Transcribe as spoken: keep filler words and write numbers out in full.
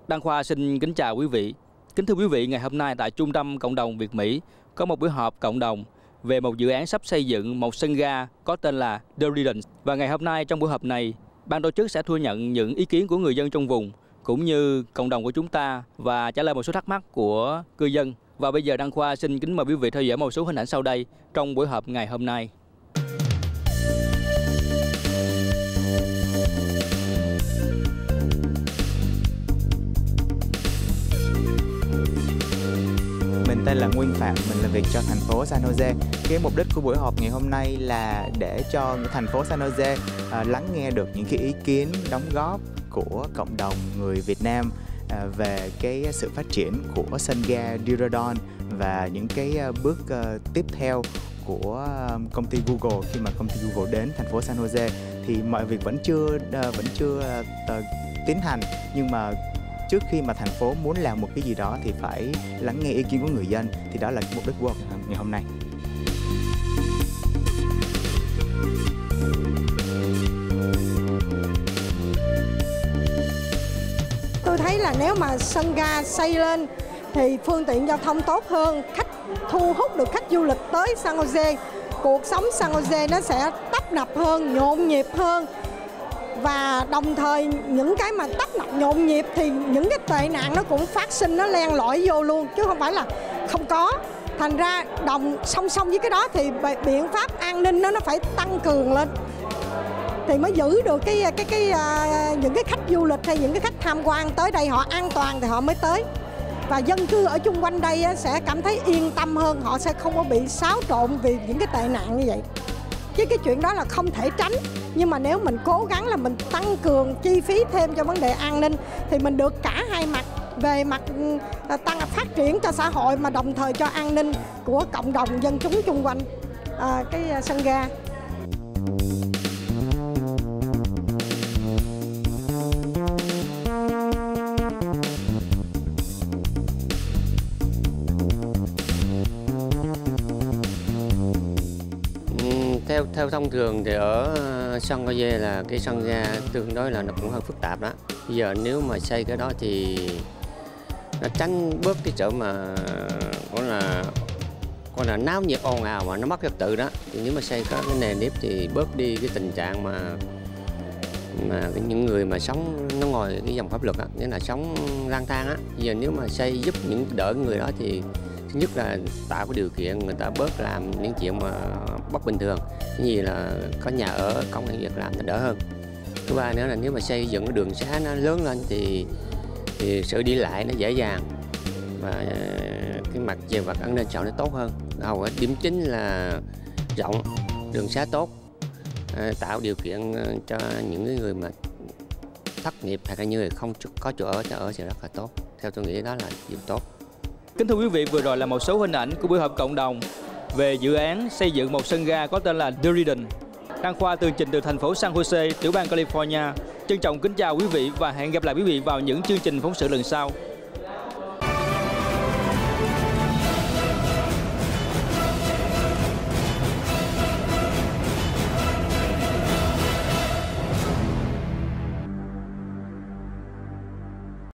Đăng Khoa xin kính chào quý vị. Kính thưa quý vị, ngày hôm nay tại Trung tâm Cộng đồng Việt Mỹ có một buổi họp cộng đồng về một dự án sắp xây dựng một sân ga có tên là The Residence. Và ngày hôm nay trong buổi họp này, ban tổ chức sẽ thu nhận những ý kiến của người dân trong vùng cũng như cộng đồng của chúng ta và trả lời một số thắc mắc của cư dân. Và bây giờ Đăng Khoa xin kính mời quý vị theo dõi một số hình ảnh sau đây trong buổi họp ngày hôm nay. Mình tên là Nguyên Phạm, mình làm việc cho thành phố San Jose. Cái mục đích của buổi họp ngày hôm nay là để cho thành phố San Jose uh, lắng nghe được những cái ý kiến, đóng góp của cộng đồng người Việt Nam uh, về cái sự phát triển của sân ga Diridon và những cái uh, bước uh, tiếp theo của uh, công ty Google khi mà công ty Google đến thành phố San Jose. Thì mọi việc vẫn chưa uh, vẫn chưa uh, tiến hành, nhưng mà trước khi mà thành phố muốn làm một cái gì đó thì phải lắng nghe ý kiến của người dân. Thì đó là cái mục đích của ngày hôm nay. Tôi thấy là nếu mà sân ga xây lên thì phương tiện giao thông tốt hơn, khách thu hút được khách du lịch tới San Jose. Cuộc sống San Jose nó sẽ tấp nập hơn, nhộn nhịp hơn. Và đồng thời những cái mà tấp nập nhộn nhịp thì những cái tệ nạn nó cũng phát sinh, nó len lỏi vô luôn chứ không phải là không có. Thành ra đồng song song với cái đó thì biện pháp an ninh nó nó phải tăng cường lên thì mới giữ được cái cái cái uh, những cái khách du lịch hay những cái khách tham quan tới đây họ an toàn thì họ mới tới. Và dân cư ở chung quanh đây sẽ cảm thấy yên tâm hơn, họ sẽ không có bị xáo trộn vì những cái tệ nạn như vậy. Chứ cái chuyện đó là không thể tránh. Nhưng mà nếu mình cố gắng là mình tăng cường chi phí thêm cho vấn đề an ninh thì mình được cả hai mặt, về mặt tăng phát triển cho xã hội mà đồng thời cho an ninh của cộng đồng dân chúng chung quanh à, cái sân ga. Theo theo thông thường thì ở San Jose là cái sân ga tương đối là nó cũng hơi phức tạp đó. Bây giờ nếu mà xây cái đó thì nó tránh bớt cái chỗ mà gọi là gọi là náo nhiệt ồn ào mà nó mất trật tự đó. Thì nếu mà xây có cái nề nếp thì bớt đi cái tình trạng mà mà những người mà sống nó ngoài cái dòng pháp luật á, nghĩa là sống lang thang á. Bây giờ nếu mà xây giúp những đỡ người đó thì thứ nhất là tạo cái điều kiện người ta bớt làm những chuyện mà bất bình thường, cái gì là có nhà ở, công ăn việc làm nó đỡ hơn. Thứ ba nữa là nếu mà xây dựng cái đường xá nó lớn lên thì thì sự đi lại nó dễ dàng và cái mặt về mặt an ninh xã hội nó tốt hơn. Hầu hết điểm chính là rộng, đường xá tốt, tạo điều kiện cho những người mà thất nghiệp hay là những người không có chỗ ở, chỗ ở sẽ rất là tốt. Theo tôi nghĩ đó là điều tốt. Kính thưa quý vị, vừa rồi là một số hình ảnh của buổi họp cộng đồng về dự án xây dựng một sân ga có tên là The Residence. Đăng Khoa tường trình từ thành phố San Jose, tiểu bang California. Trân trọng kính chào quý vị và hẹn gặp lại quý vị vào những chương trình phóng sự lần sau.